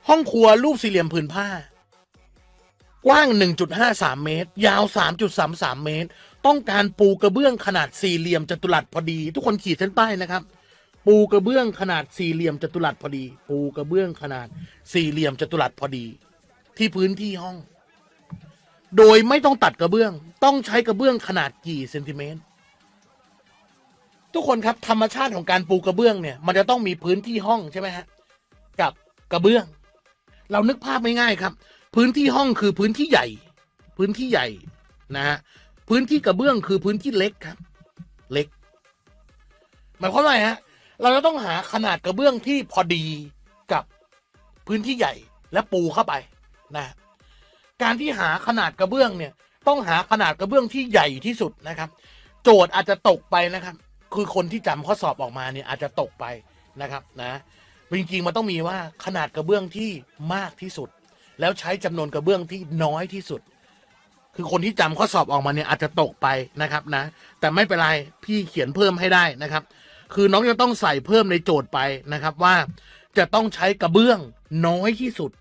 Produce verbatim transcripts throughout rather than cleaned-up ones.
ห้องครัวรูปสี่เหลี่ยมผืนผ้ากว้าง หนึ่งจุดห้าสาม เมตรยาว สามจุดสามสาม เมตรต้องการปูกระเบื้องขนาดสี่เหลี่ยมจัตุรัสพอดีทุกคนขีดเส้นใต้นะครับปูกระเบื้องขนาดสี่เหลี่ยมจัตุรัสพอดีปูกระเบื้องขนาดสี่เหลี่ยมจัตุรัสพอดีที่พื้นที่ห้องโดยไม่ต้องตัดกระเบื้องต้องใช้กระเบื้องขนาดกี่เซนติเมตรทุกคนครับธรรมชาติของการปูกระเบื้องเนี่ยมันจะต้องมีพื้นที่ห้องใช่ไหมฮะกับกระเบื้องเรานึกภาพง่ายๆครับพื้นที่ห้องคือพื้นที่ใหญ่พื้นที่ใหญ่นะฮะพื้นที่กระเบื้องคือพื้นที่เล็กครับเล็กหมายความว่าไงฮะเราจะต้องหาขนาดกระเบื้องที่พอดีกับพื้นที่ใหญ่และปูเข้าไปนะการที่หาขนาดกระเบื้องเนี่ยต้องหาขนาดกระเบื้องที่ใหญ่ที่สุดนะครับโจทย์อาจจะตกไปนะครับคือคนที่จำข้อสอบออกมาเนี่ยอาจจะตกไปนะครับนะจริงๆมันต้องมีว่าขนาดกระเบื้องที่มากที่สุดแล้วใช้จำนวนกระเบื้องที่น้อยที่สุดคือคนที่จำข้อสอบออกมาเนี่ยอาจจะตกไปนะครับนะแต่ไม่เป็นไรพี่เขียนเพิ่มให้ได้นะครับคือน้องจะต้องใส่เพิ่มในโจทย์ไปนะครับว่าจะต้องใช้กระเบื้องน้อยที่สุด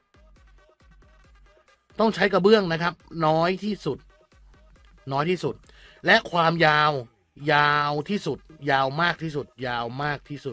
ต้องใช้กระเบื้องนะครับน้อยที่สุดน้อยที่สุดและความยาวยาวที่สุดยาวมากที่สุดยาวมากที่สุด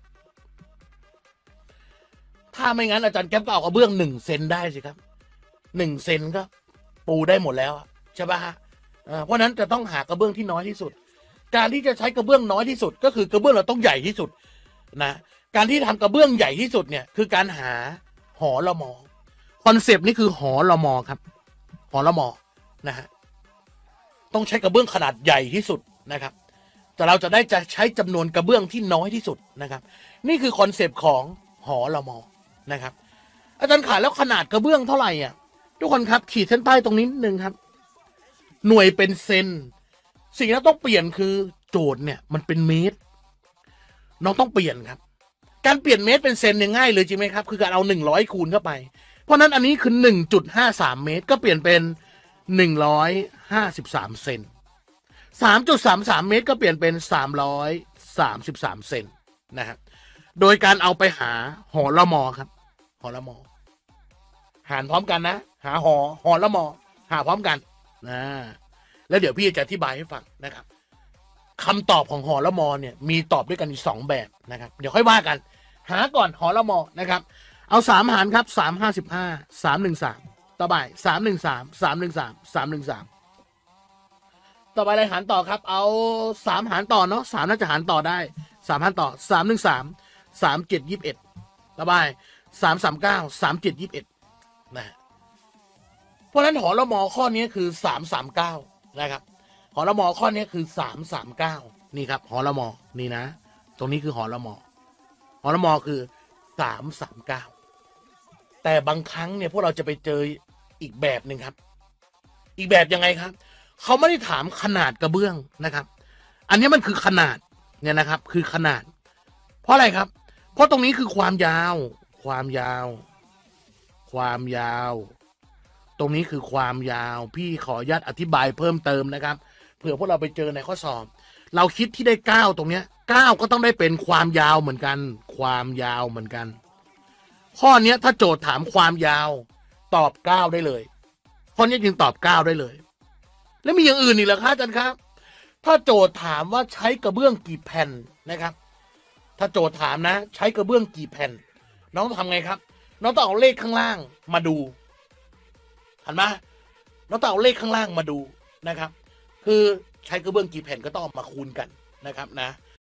ถ้าไม่งั้นอาจารย์แก๊ปก็เอากระเบื้องหนึ่งเซนได้สิครับหนึ่งเซนก็ปูได้หมดแล้วใช่ปะฮะเพราะนั้นจะต้องหากระเบื้องที่น้อยที่สุดการที่จะใช้กระเบื้องน้อยที่สุดก็คือกระเบื้องเราต้องใหญ่ที่สุดนะการที่ทำกระเบื้องใหญ่ที่สุดเนี่ยคือการหาหอละมอคอนเซปต์นี่คือหอละมอครับหอละมอนะฮะต้องใช้กระเบื้องขนาดใหญ่ที่สุดนะครับแต่เราจะได้จะใช้จำนวนกระเบื้องที่น้อยที่สุดนะครับนี่คือคอนเซปต์ของหอละมอนะครับอาจารย์ขาแล้วขนาดกระเบื้องเท่าไหร่อ่ะทุกคนครับขีดเส้นใต้ตรงนี้นิดนึงครับหน่วยเป็นเซนสิ่งที่ต้องเปลี่ยนคือโจทย์เนี่ยมันเป็นเมตรน้องต้องเปลี่ยนครับการเปลี่ยนเมตรเป็นเซนเนี่ยง่ายเลยจริงไหมครับคือการเอาหนึ่งร้อยคูณเข้าไปเพราะนั้นอันนี้คือ หนึ่งจุดห้าสาม เมตรก็เปลี่ยนเป็นหนึ่งร้อยห้าสิบสามเซน สามจุดสามสาม เมตรก็เปลี่ยนเป็นสามร้อยสามสิบสามเซนนะครับโดยการเอาไปหาหอละมอครับหอละมอหารพร้อมกันนะหาหอหอละมอหาพร้อมกันนะแล้วเดี๋ยวพี่จะอธิบายให้ฟังนะครับคำตอบของหอละมอเนี่ยมีตอบด้วยกันอีกสองแบบนะครับเดี๋ยวค่อยว่ากันหาก่อนหอละมอนะครับเอาสามหารครับสามห้าสิบห้าสามหนึ่งสามต่อไปสามหนึ่งสามสามหนึ่งสามสามหนึ่งสามต่อไปอะไรหารต่อครับเอาสามหารต่อเนาะสามน่าจะหารต่อได้สามหารต่อสามหนึ่งสามสามเจ็ดยี่สิบเอ็ดต่อไปสามสามเก้าสามเจ็ดยี่สิบเอ็ดนะเพราะฉะนั้นหอละมอข้อนี้คือสามสามเก้านะครับหอละมอข้อนี้คือสามสามเก้านี่ครับหอละมอนี่นะตรงนี้คือหอละมอหอละมอคือสามสามเก้าแต่บางครั้งเนี่ยพวกเราจะไปเจออีกแบบหนึ่งครับอีกแบบยังไงครับเขาไม่ได้ถามขนาดกระเบื้องนะครับอันนี้มันคือขนาดเนี่ยนะครับคือขนาดเพราะอะไรครับเพราะตรงนี้คือความยาวความยาวความยาวตรงนี้คือความยาวพี่ขออนุญาตอธิบายเพิ่มเติมนะครับเผื่อพวกเราไปเจอในข้อสอบเราคิดที่ได้เก้าตรงเนี้ยเก้าก็ต้องได้เป็นความยาวเหมือนกันความยาวเหมือนกันข้อนี้ถ้าโจทย์ถามความยาวตอบเก้าได้เลยข้อนี้จึงตอบเก้าได้เลยแล้วมีอย่างอื่นอีกเหรอครับอาจารย์ครับถ้าโจทย์ถามว่าใช้กระเบื้องกี่แผ่นนะครับถ้าโจทย์ถามนะใช้กระเบื้องกี่แผ่นน้องต้องทำไงครับน้องต้องเอาเลขข้างล่างมาดูเห็นไหมน้องต้องเอาเลขข้างล่างมาดูนะครับคือใช้กระเบื้องกี่แผ่นก็ต้องมาคูณกันนะครับนะ